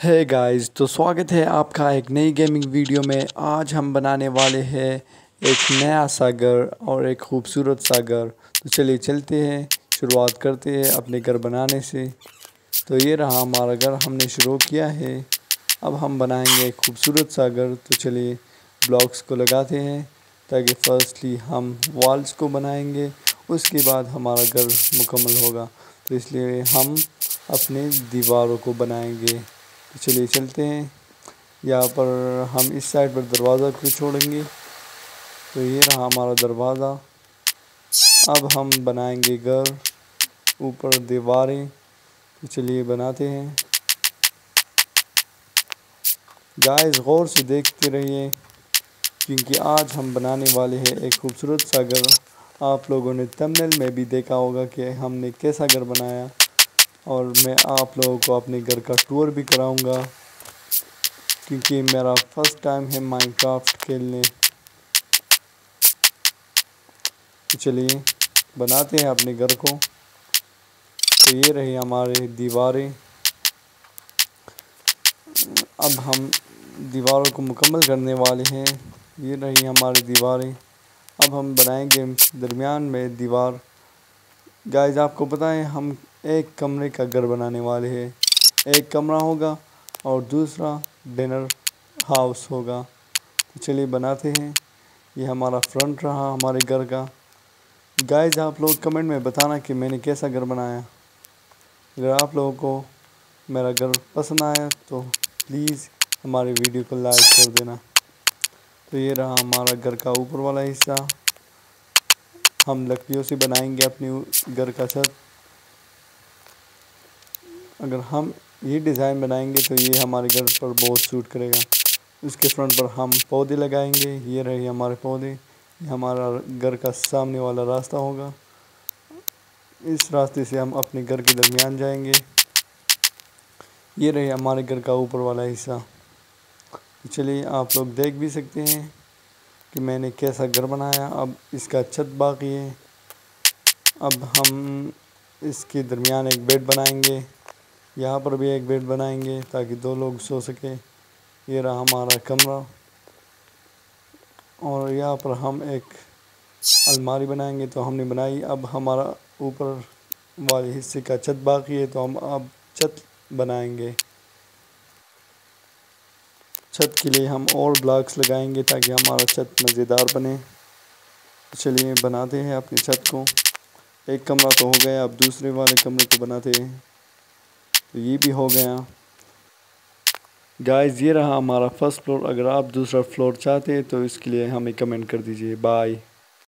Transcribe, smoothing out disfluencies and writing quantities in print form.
ہے گائز، تو سواگت ہے آپ کا ایک نئی گیمنگ ویڈیو میں۔ آج ہم بنانے والے ہیں ایک نیا سا گھر اور ایک خوبصورت سا گھر۔ تو چلیے چلتے ہیں، شروعات کرتے ہیں اپنے گھر بنانے سے۔ تو یہ رہا ہمارا گھر، ہم نے شروع کیا ہے۔ اب ہم بنائیں گے ایک خوبصورت سا گھر۔ تو چلیے بلاکس کو لگاتے ہیں تاکہ فرسٹلی ہم والز کو بنائیں گے، اس کے بعد ہمارا گھر مکمل ہوگا۔ تو اس لیے ہم اپنے دیواروں کو بنائیں گے۔ تو چلیے چلتے ہیں، یہاں پر ہم اس سائڈ پر دروازہ کو چھوڑیں گے۔ تو یہ رہا ہمارا دروازہ۔ اب ہم بنائیں گے گھر، اوپر دیواریں۔ تو چلیے بناتے ہیں۔ گائز غور سے دیکھتے رہیے، کیونکہ آج ہم بنانے والے ہیں ایک خوبصورت سا گھر۔ آپ لوگوں نے تھمبنیل میں بھی دیکھا ہوگا کہ ہم نے کیسا گھر بنایا، اور میں آپ لوگوں کو اپنے گھر کا ٹور بھی کراؤں گا، کیونکہ میرا فرسٹ ٹائم ہے مائنکرافٹ کھیلنے۔ چلیے بناتے ہیں اپنے گھر کو۔ تو یہ رہی ہمارے دیواریں۔ اب ہم دیواروں کو مکمل کرنے والے ہیں۔ یہ رہی ہماری دیواریں۔ اب ہم بنائیں گے درمیان میں دیوار۔ گائز آپ کو پتہ ہے ہم ایک کمرے کا گھر بنانے والے ہیں۔ ایک کمرہ ہوگا اور دوسرا ڈنر ہاؤس ہوگا۔ تو چلیے بناتے ہیں۔ یہ ہمارا فرنٹ رہا ہمارے گھر کا۔ گائز آپ لوگ کمنٹ میں بتانا کہ میں نے کیسا گھر بنایا۔ اگر آپ لوگوں کو میرا گھر پسند آیا تو پلیز ہماری ویڈیو کو لائک کر دینا۔ تو یہ رہا ہمارا گھر کا اوپر والا حصہ۔ ہم لکڑیوں سے بنائیں گے اپنی گھر کا چھت۔ اگر ہم یہ ڈیزائن بنائیں گے تو یہ ہمارے گھر پر بہت سوٹ کرے گا۔ اس کے فرنٹ پر ہم پودے لگائیں گے۔ یہ رہے ہمارے پودے۔ یہ ہمارا گھر کا سامنے والا راستہ ہوگا۔ اس راستے سے ہم اپنے گھر کے درمیان جائیں گے۔ یہ رہے ہمارے گھر کا اوپر والا حصہ۔ چلیے آپ لوگ دیکھ بھی سکتے ہیں کہ میں نے کیسا گھر بنایا۔ اب اس کا چھت باقی ہے۔ اب ہم اس کے درمیان ایک بیڈ بنائیں گے۔ یہاں پر بھی ایک بیڈ بنائیں گے تاکہ دو لوگ سو سکیں۔ یہ رہا ہمارا کمرہ، اور یہاں پر ہم ایک الماری بنائیں گے۔ تو ہم نے بنائی۔ اب ہمارا اوپر والے حصے کا چھت باقی ہے، تو ہم اب چھت بنائیں گے۔ چھت کے لیے ہم اور بلاکس لگائیں گے تاکہ ہمارا چھت مزیدار بنے۔ چلیے بناتے ہیں اپنی چھت کو۔ ایک کمرہ تو ہو گیا، اب دوسرے والے کمرے کو بناتے ہیں۔ تو یہ بھی ہو گیا۔ گائز یہ رہا ہمارا فرسٹ فلور۔ اگر آپ دوسرا فلور چاہتے ہیں تو اس کے لیے ہمیں کمنٹ کر دیجیے۔ بائے۔